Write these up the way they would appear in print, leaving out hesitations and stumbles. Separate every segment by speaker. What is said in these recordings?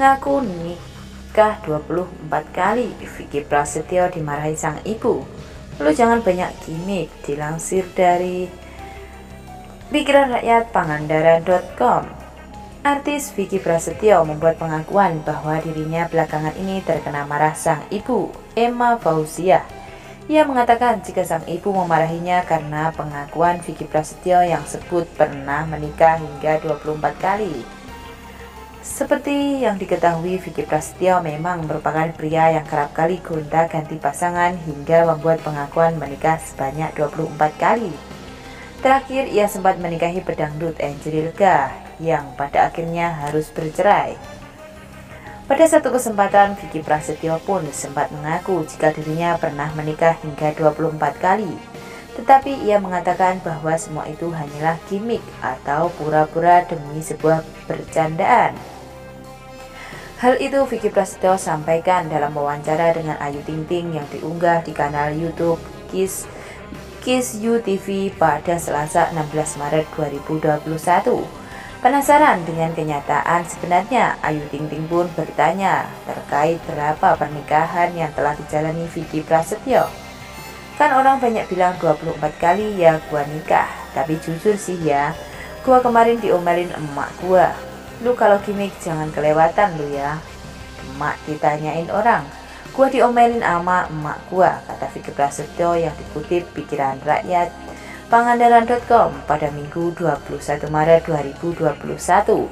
Speaker 1: ngaku nikah 24 kali. Vicky Prasetyo dimarahi sang ibu. Lu jangan banyak gimmick, dilansir dari Pikiran Rakyat Pangandaran.com. Artis Vicky Prasetyo membuat pengakuan bahwa dirinya belakangan ini terkena marah sang ibu, Emma Fauziah. Ia mengatakan jika sang ibu memarahinya karena pengakuan Vicky Prasetyo yang sebut pernah menikah hingga 24 kali. Seperti yang diketahui, Vicky Prasetyo memang merupakan pria yang kerap kali gonta-ganti pasangan hingga membuat pengakuan menikah sebanyak 24 kali. Terakhir, ia sempat menikahi pedangdut Angelilga yang pada akhirnya harus bercerai. Pada satu kesempatan, Vicky Prasetyo pun sempat mengaku jika dirinya pernah menikah hingga 24 kali. Tetapi ia mengatakan bahwa semua itu hanyalah gimmick atau pura-pura demi sebuah bercandaan. Hal itu Vicky Prasetyo sampaikan dalam wawancara dengan Ayu Ting Ting yang diunggah di kanal YouTube Kiss You TV pada Selasa 16 Maret 2021. Penasaran dengan kenyataan sebenarnya, Ayu Ting Ting pun bertanya terkait berapa pernikahan yang telah dijalani Vicky Prasetyo. Kan orang banyak bilang 24 kali ya gua nikah, tapi jujur sih ya, gua kemarin diomelin emak gua. Lu kalau gimmick jangan kelewatan lu ya. Emak ditanyain orang, gua diomelin sama emak gua, kata Vicky Prasetyo yang dikutip Pikiran Rakyat Pangandaran.com pada Minggu 21 Maret 2021.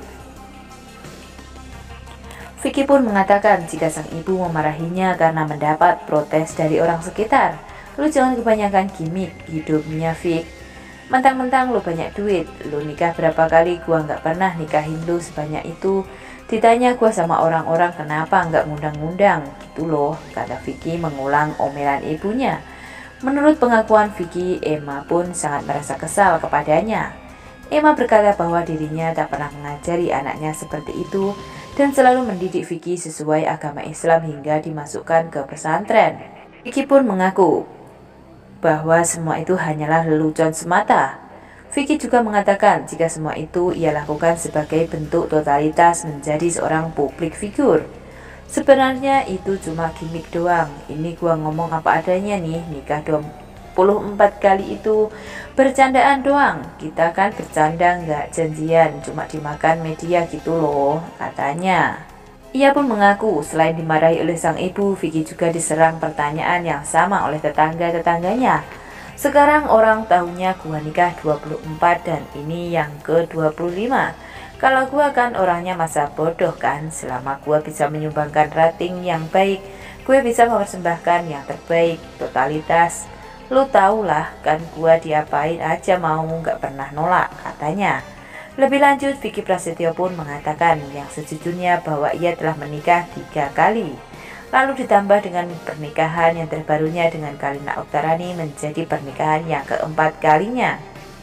Speaker 1: Vicky pun mengatakan jika sang ibu memarahinya karena mendapat protes dari orang sekitar. Lu jangan kebanyakan gimmick hidupnya, Vick. Mentang-mentang lu banyak duit, lu nikah berapa kali, gua nggak pernah nikahin lu sebanyak itu. Ditanya gua sama orang-orang kenapa nggak ngundang-ngundang, gitu loh, kata Vicky mengulang omelan ibunya. Menurut pengakuan Vicky, Emma pun sangat merasa kesal kepadanya. Emma berkata bahwa dirinya tak pernah mengajari anaknya seperti itu dan selalu mendidik Vicky sesuai agama Islam hingga dimasukkan ke pesantren. Vicky pun mengaku bahwa semua itu hanyalah lelucon semata. Vicky juga mengatakan jika semua itu ia lakukan sebagai bentuk totalitas menjadi seorang publik figur. Sebenarnya itu cuma gimmick doang. Ini gua ngomong apa adanya nih, nikah 24 kali itu bercandaan doang. Kita kan bercanda nggak janjian, cuma dimakan media gitu loh, katanya. Ia pun mengaku selain dimarahi oleh sang ibu, Vicky juga diserang pertanyaan yang sama oleh tetangga-tetangganya. Sekarang orang tahunya gua nikah 24 dan ini yang ke-25. Kalau gua kan orangnya masa bodoh kan, selama gua bisa menyumbangkan rating yang baik, gue bisa mempersembahkan yang terbaik, totalitas. Lu tau lah kan gua diapain aja mau, gak pernah nolak, katanya. Lebih lanjut, Vicky Prasetyo pun mengatakan yang sejujurnya bahwa ia telah menikah 3 kali. Lalu ditambah dengan pernikahan yang terbarunya dengan Kalina Oktarani menjadi pernikahan yang keempat kalinya.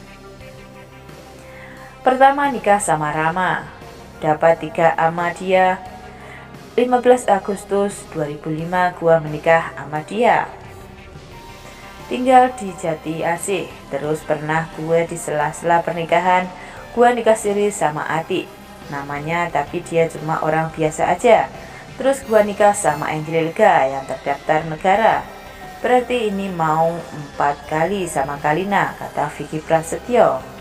Speaker 1: Pertama nikah sama Rama, dapat 3 sama dia. 15 Agustus 2005 gua menikah sama dia. Tinggal di Jati Asih. Terus pernah gue di sela-sela pernikahan gua nikah siri sama Ati namanya, tapi dia cuma orang biasa aja. Terus gua nikah sama Angelilga yang terdaftar negara. Berarti ini mau 4 kali sama Kalina, kata Vicky Prasetyo.